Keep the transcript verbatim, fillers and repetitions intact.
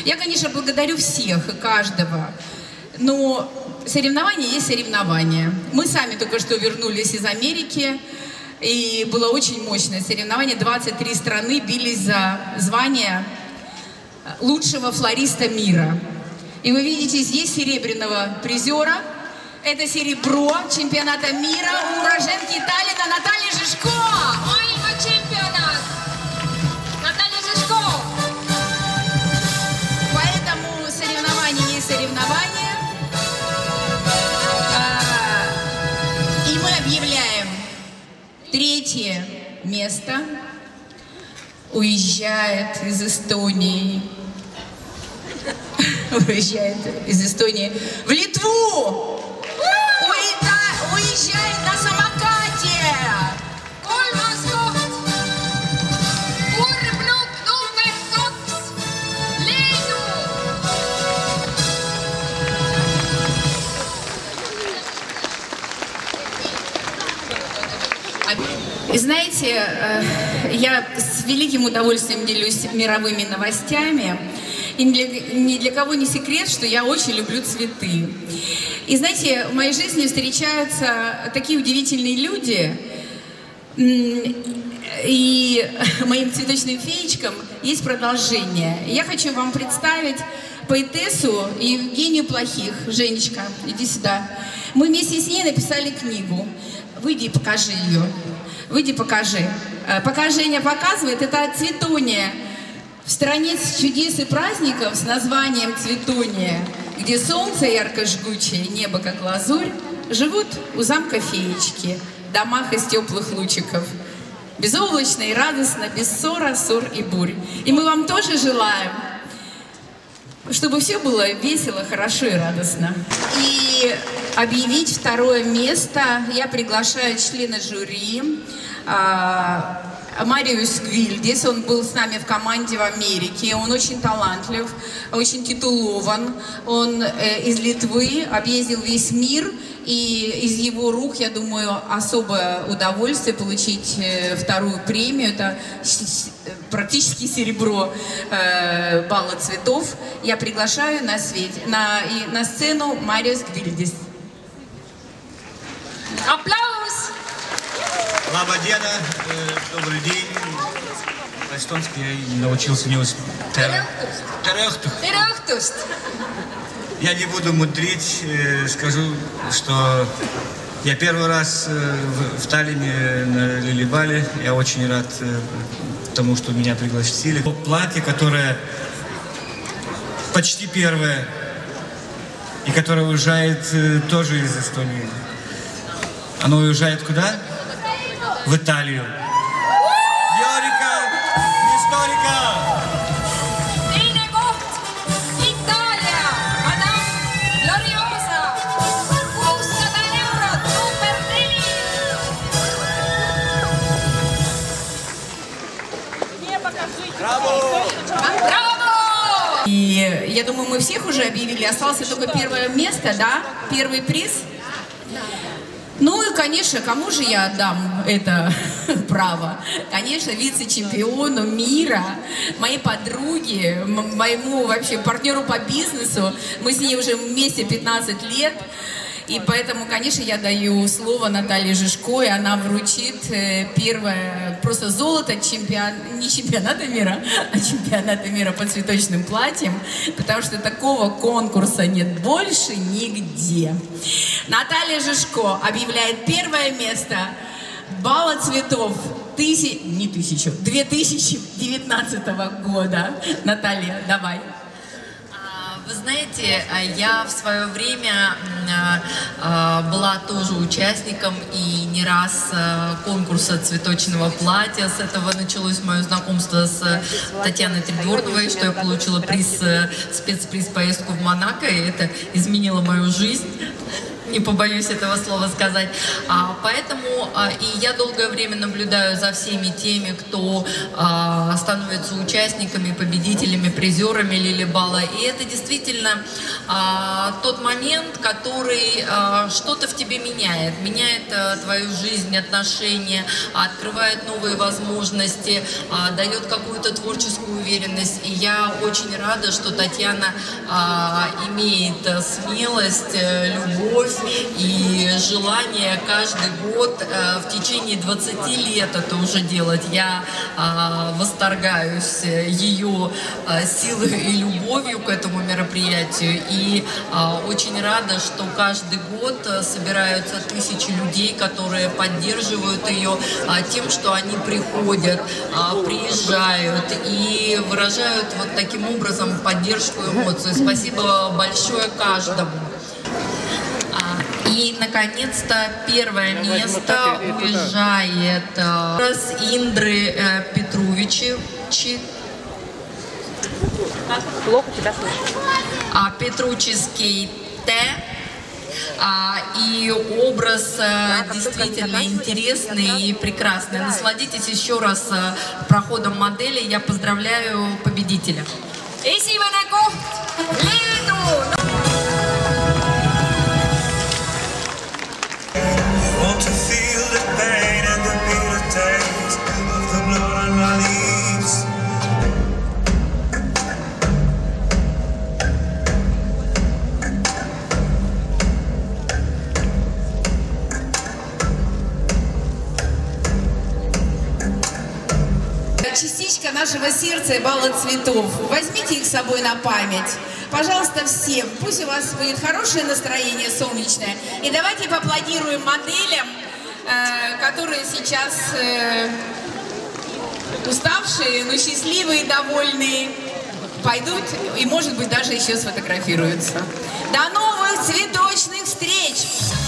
Я, конечно, благодарю всех и каждого, но соревнования есть соревнования. Мы сами только что вернулись из Америки, и было очень мощное соревнование. двадцать три страны бились за звание лучшего флориста мира. И вы видите здесь серебряного призера. Это серебро чемпионата мира уроженки Таллина Наталья Жишко. Maailma чемпионат Наталья Жишко. Поэтому соревнования есть соревнования. И мы объявляем третье место. Уезжает из Эстонии. Уезжает из Эстонии в Литву. Уезжает на самокате. Kolmas koht. Urbluk number kaks. Leedu. И знаете, я с великим удовольствием делюсь мировыми новостями. И ни для, ни для кого не секрет, что я очень люблю цветы. И знаете, в моей жизни встречаются такие удивительные люди. И моим цветочным феечкам есть продолжение. Я хочу вам представить поэтессу Евгению Плохих. Женечка, иди сюда. Мы вместе с ней написали книгу. Выйди и покажи ее. Выйди, покажи. Пока Женя показывает, это Цветония. В стране чудес и праздников с названием Цветония, где солнце ярко-жгучее, небо как лазурь, живут у замка феечки, в домах из теплых лучиков. Безоблачно и радостно, без ссора, ссор и бурь. И мы вам тоже желаем, чтобы все было весело, хорошо и радостно. И объявить второе место я приглашаю члена жюри Мариус Гвильдис. Он был с нами в команде в Америке. Он очень талантлив, очень титулован. Он э, из Литвы, объездил весь мир. И из его рук, я думаю, особое удовольствие получить э, вторую премию. Это практически серебро э, балла цветов. Я приглашаю на, свет, на, и, на сцену Мариус Гвильдис. Аплодис! Лабадена, добрый день. По-эстонски я научился не успеть. Терехтух. Терехтуст. Я не буду мудрить, скажу, что я первый раз в Таллине на Лилибале. Я очень рад тому, что меня пригласили. Платье, которое почти первое, и которое уезжает тоже из Эстонии. Оно уезжает куда? В Италию. Йорика, историка. Teine koht. Itaalia. Madame Gloriosa. kuussada eurot. Number neli. Браво! Браво! И я думаю, мы всех уже объявили. Осталось только первое место, да? Первый приз. Ну и, конечно, кому же я отдам это право? Конечно, вице-чемпиону мира, моей подруге, моему вообще партнеру по бизнесу. Мы с ней уже вместе пятнадцать лет. И поэтому, конечно, я даю слово Наталье Жишко, и она вручит первое просто золото чемпион... не чемпионата мира, а чемпионата мира по цветочным платьям, потому что такого конкурса нет больше нигде. Наталья Жишко объявляет первое место балла цветов тысяч... не тысячу, две тысячи девятнадцатого года. Наталья, давай. Вы знаете, я в свое время была тоже участником и не раз конкурса цветочного платья. С этого началось мое знакомство с Татьяной Тридворновой, что я получила приз, спецприз поездку в Монако, и это изменило мою жизнь. не побоюсь этого слова сказать. А, поэтому а, и я долгое время наблюдаю за всеми теми, кто а, становится участниками, победителями, призерами Лили-бала. И это действительно а, тот момент, который а, что-то в тебе меняет. Меняет а, твою жизнь, отношения, открывает новые возможности, а, дает какую-то творческую уверенность. И я очень рада, что Татьяна а, имеет а, смелость, любовь и желание каждый год а, в течение двадцати лет это уже делать. Я а, восторгаюсь ее а, силой и любовью к этому мероприятию. И а, очень рада, что каждый год собираются тысячи людей, которые поддерживают ее а, тем, что они приходят, а, приезжают и выражают вот таким образом поддержку и эмоцию. Спасибо большое каждому. И, наконец-то, первое место уезжает образ Индры э, Петрувичи. Плохо тебя слышу. А, Петруческий Т. А, и образ а, действительно интересный и прекрасный. Насладитесь еще раз а, проходом модели. Я поздравляю победителя. Esimene koht Leedu. Want to feel the pain and the bitter taste of the blood on my leaves. Частичка нашего сердца и бала цветов. Возьмите их с собой на память. Пожалуйста, всем. Пусть у вас будет хорошее настроение, солнечное. И давайте поаплодируем моделям, э, которые сейчас э, уставшие, но счастливые, довольные, пойдут и, может быть, даже еще сфотографируются. До новых цветочных встреч!